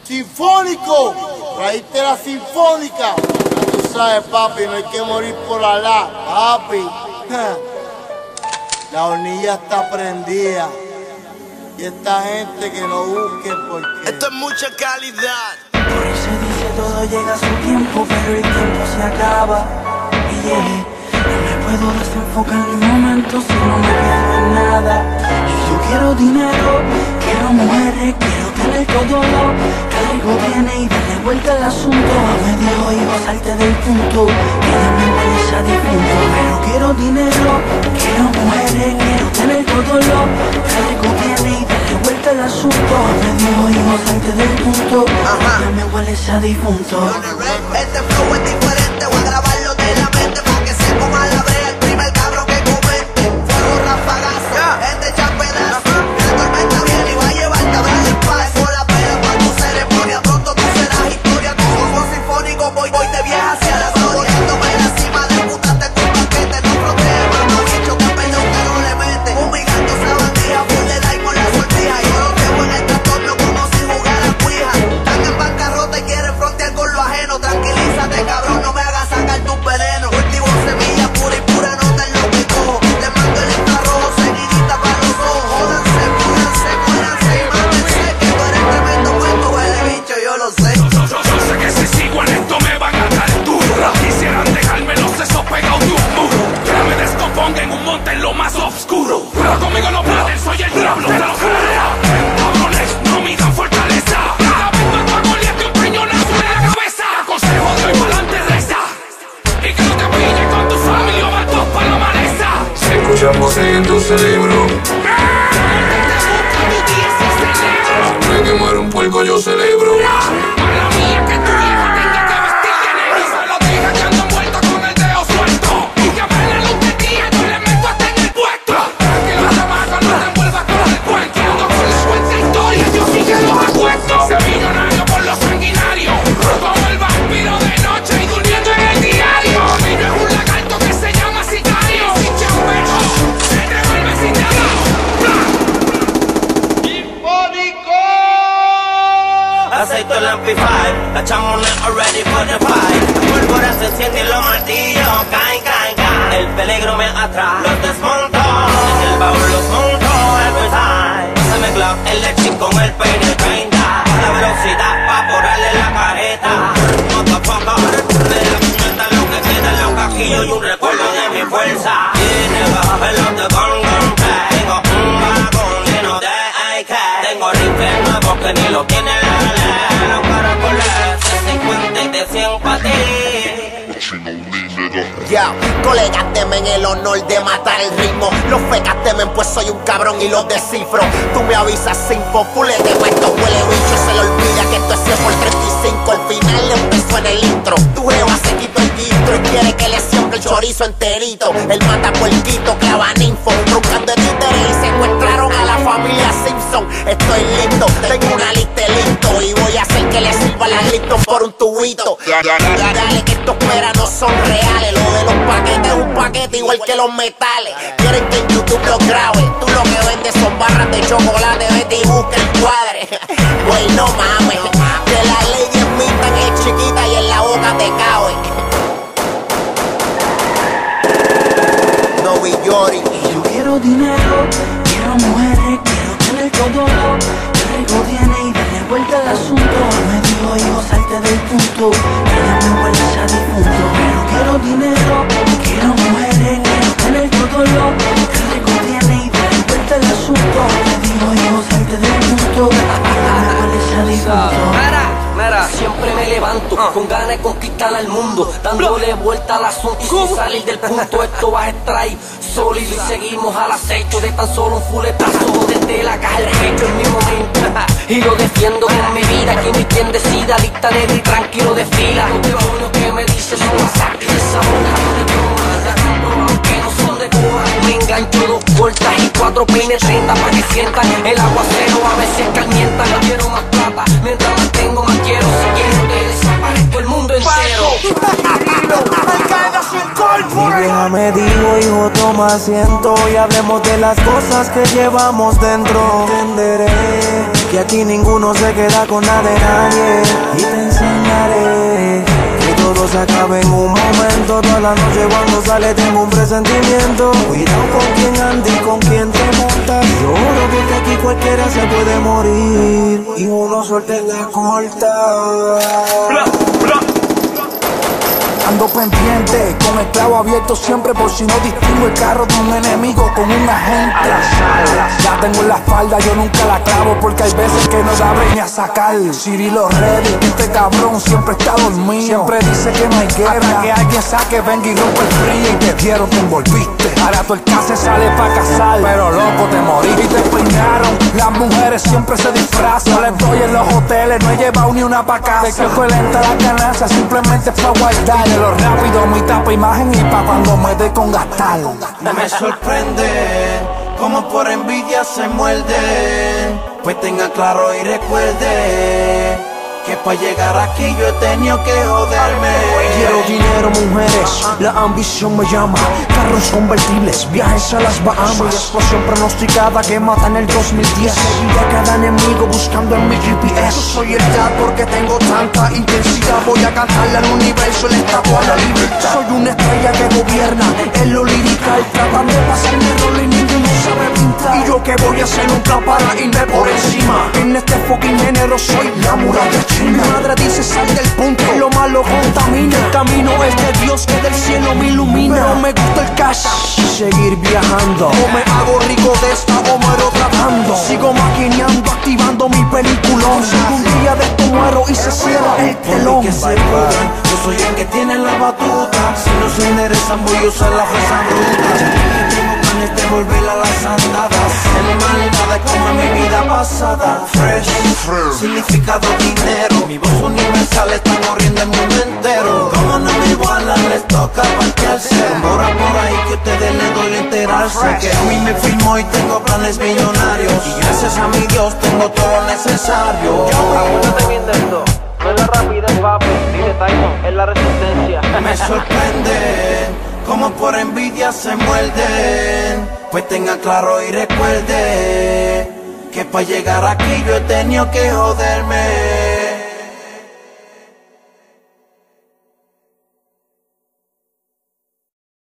Sinfónico, traíste la sinfónica. Ya tú sabes, papi, no hay que morir por Alá, papi. La hornilla está prendida. Y esta gente que no busque porque esto es mucha calidad. Por ahí se dice todo llega a su tiempo, pero el tiempo se acaba. Y no me puedo desenfocar en un momento si no me pierdo en nada. Y yo quiero dinero, quiero mujeres, quiero tener todo lo que algo viene y darle vuelta al asunto. Me dejo y salte del punto, que ya me huele a difunto. Pero quiero dinero, quiero mujeres, quiero tener todo lo que algo viene y darle vuelta al asunto. Me dejo y salte del punto, que ya me huele a difunto. Este flow es diferente, voy a grabarlo de la mente para que se ponga la brea el primer cabrón que comente. Fuego rafagazo, este chapedazo. La tormenta viene y va a llevarte a ver el paso. La pena para tu ceremonia, pronto tú serás historia. Tu ojo sinfónico, voy de vieja hacia la gloria. Poniéndome en la cima de putaste con paquete. No protege, mano bicho, que pena usted no le mete. Fumigando esa bandija, full de like por la sortija. Yo lo tengo en el trastorno como si jugara cuija. Están en bancarrota y quieren frontear con lo ajeno. Tranquilízate, cabrón, no me hagas sacar tu veneno. Cultivo semilla pura y pura, nota en lo que cojo. Le mando el infrarrojo, seguidita para los ojos. Jódanse, púdanse, muéranse y mátense. Que tú eres tremendo cuento, huele bicho, yo lo sé. Yo sé que si sigo en esto me van a dar duro. Quisieran dejarme los sesos pegados de un muro. Que me descomponga en un monte en lo más oscuro. Pero conmigo no pueden, soy el diablo de los cabrones, no midan fortaleza. Cada vez mato a Goliat de un peñonazo en la cabeza. Consejo de hoy pa'lante reza. Y que no te pille con tu familia o matos pa' la maleza. Se escucha voces en tu cerebro. No hay que muere un puerco, yo celebro. Mala mía que tu vieja tenga que vestir de negro. Se lo diga que ando envuelto con el dedo suelto. Y que apenas la luz de día yo le meto hasta en el puesto. Tranquilo, chamaco, no te envuelvas con el cuento. Ando con la suelta historia, yo sí que los acuesto. Sé millonario por los sanguinarios. Como el vampiro de noche y durmiendo en el diario. Y no es un lagarto que se llama sicario. Si chambejo, se devuelve sin nada. Aceito el amplify, la chamoneta ready for the fight. La pólvora se enciende y los martillos caen, caen, caen. El peligro me atrae, los desmonto. En el baúl los monto every time. Pásame Glock, el lechín con el peine 30. La velocidad pa' borrarle la careta. Motherfucker, de la puñeta lo que queda en los cajillos y un recuerdo de mi fuerza. Tiene bajo el de con play. Tengo un vagón lleno de AK. Tengo rifles nuevos que ni lo tiene la ley. Los caracoles de 50 y de 100 pa' ti. Ya, colegas temen el honor de matar el ritmo. Los fecas temen pues soy un cabrón y los descifro. Tú me avisas sin populete, pues estos huele bichos se le olvida que esto es 100 por 35. Al final empezó en el intro. Tu jeva se quitó el quistro y quiere que le siembre el chorizo enterito. El mata puerquito, clava ninfo. Roncando de títeres y secuestraron a la familia Simpson. Estoy listo, tengo una lista listo. Y voy a hacer que le sirva la Lipton por un tubito. Dale que estos peras no son reales. Lo de los paquetes es un paquete igual que los metales. Quieren que en YouTube los grabe. Tú lo que vendes son barras de chocolate. Vete y busca el cuadre. Güey, no mames. Que la ley 10 tan es chiquita y en la boca te cabe. No Villori. Yo quiero dinero, quiero mujeres, quiero tener todo lo que algo viene y darle vuelta al asunto. Me dijo hijo, salte del punto, que ya me huele a difunto. Pero quiero dinero, quiero mujeres, quiero tener todo lo que algo viene y darle vuelta al asunto. Me dijo hijo, salte del punto, que ya me huele a difunto. Siempre me levanto con ganas de conquistar al mundo, dándole vuelta al asunto y sin salir del punto. Esto va a extraer sólido y seguimos al acecho de tan solo un fuletazo desde la caja del pecho en mi momento. Y lo defiendo con mi vida, que mi quien decida, lista negra y tranquilo de fila. Lo único que me dice son masacres de sabona, que no son de Cuba. Me engancho 2 vueltas y 4 peines 30 para que sientan el aguacero, a veces calientan. No quiero más plata, mientras más tengo más quiero. Si quiero que desaparezco el mundo entero. Mi vieja me dijo, hijo, toma asiento y hablemos de las cosas que llevamos dentro. Entenderé que aquí ninguno se queda con nada de nadie. Y te enseñaré que todo se acaba en un momento. Toda la noche cuando sale tengo un presentimiento. Cuidado con quien anda y con quien te montas. Lloro porque aquí cualquiera se puede morir y uno suerte en la corta. Ando pendiente, con el clavo abierto siempre por si no distingo el carro de un enemigo con un agente. La tengo en la espalda, yo nunca la clavo porque hay veces que no la ven a sacar. Cirilo ready, este cabrón siempre está dormido. Siempre dice que no hay guerra, hasta que alguien saque, venga y rompa el frío. Y te dieron, te envolviste. Ahora tu el se sale pa' casar, pero loco te moriste. Y te peinaron, las mujeres siempre se disfrazan. No les doy en los hoteles, no he llevado ni una pa' casa. De que fue lenta la ganancia, simplemente es pa' guardar. Lo rápido, mi tapa imagen y pa' cuando me dé con gastar. Me sorprende como por envidia se muerden. Pues tenga claro y recuerde que para llegar aquí yo he tenido que joderme. Quiero dinero, mujeres, la ambición me llama. Carros convertibles, viajes a las Bahamas. Explosión pronosticada que mata en el 2010. Seguiré a cada enemigo buscando en mi GPS. Soy el dad porque tengo tanta intensidad. Voy a cantarle al universo, le estatua a la libertad. Soy una estrella que gobierna en lo lirical. Tratan de pasarme el rol y ninguno sabe pintar. Y yo que voy a hacer nunca para irme por encima. En este fucking género soy la muralla china. Mi madre dice sal del punto, lo malo contamina. El camino es de Dios que del cielo me ilumina. Pero me gusta el cash y seguir viajando. O me hago rico de esta o muero tratando. Sigo maquineando, activando mi peliculón. Si un día de esto muero y se cierra el telón. Que se puedan, yo soy el que tiene la batuta. Si no se enderezan voy a usar la fuerza bruta. Tengo planes de volver a las andadas. El mal nada es como en mi vida pasada. Fresh, significado dinero. Mi voz universal está corriendo el mundo entero. Como no me igualan, les toca parquearse. Por ahí que ustedes les doy a enterarse. Que a mí me firmó y tengo planes millonarios. Y gracias a mi Dios tengo todo lo necesario. Acuérdate bien de esto. No es la rapidez, papi, dice Tyson, es la resistencia. Me sorprende como por envidia se muerden. Pues tenga claro y recuerde que para llegar aquí yo he tenido que joderme.